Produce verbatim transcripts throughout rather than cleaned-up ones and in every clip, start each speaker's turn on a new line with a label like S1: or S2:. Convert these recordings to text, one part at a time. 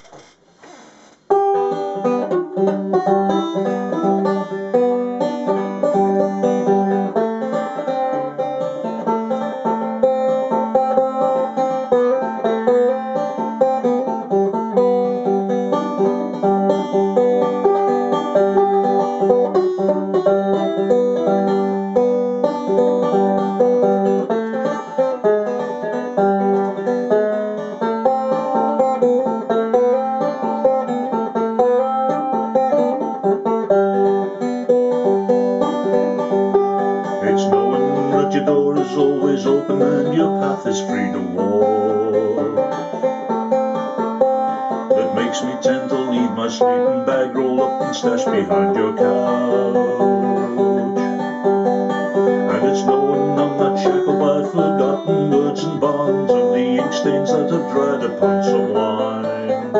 S1: Your door is always open and your path is free to walk. That makes me tend to leave my sleeping bag rolled up and stashed behind your couch. And it's knowing I'm not shackled by forgotten words and bonds of the ink stains that have dried upon some wine.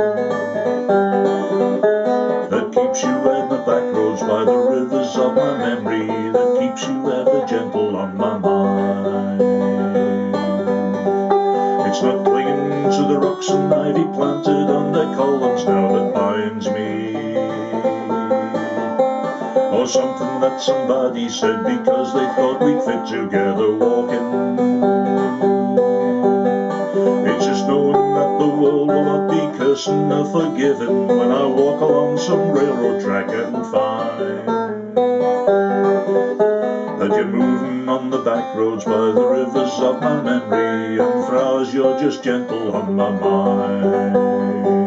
S1: That keeps you at the back roads by the rivers of my memory, that keeps you ever gentle on my mind. It's not clinging to the rocks and ivy planted on their columns now that binds me, or something that somebody said because they thought we'd fit together walking. It's just knowing that the world will not be cursing or forgiving when I walk along some railroad track and find that you're moving on the back roads by the rivers of my memory, and for hours you're just gentle on my mind.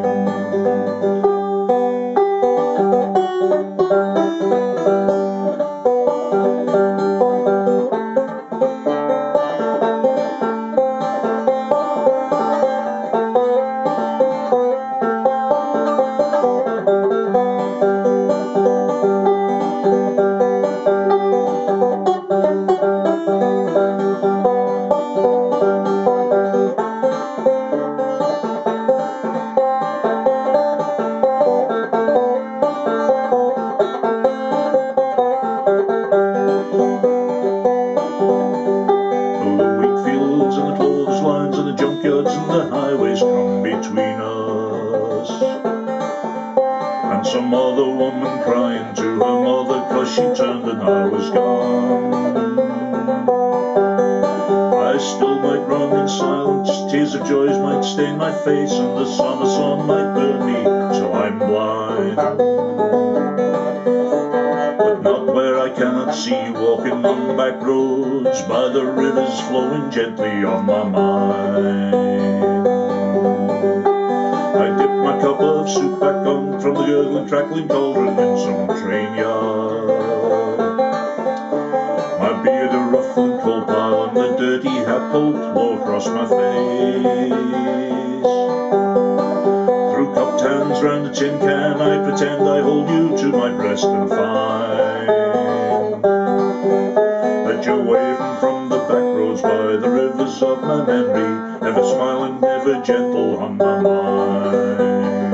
S1: Some other woman crying to her mother cause she turned and I was gone. I still might run in silence, tears of joys might stain my face, and the summer sun might burn me till I'm blind. But not where I cannot see you walking on the back roads by the rivers flowing gently on my mind. I dipped my cup of soup back on from the gurgling, crackling cauldron in some train yard. My beard a ruffling coal pile and the dirty hat pulled low across my face. Through cupped hands round a tin can I pretend I hold you to my breast and find that you're waving from the back roads by the rivers of my memory, never smiling, never gentle on my mind.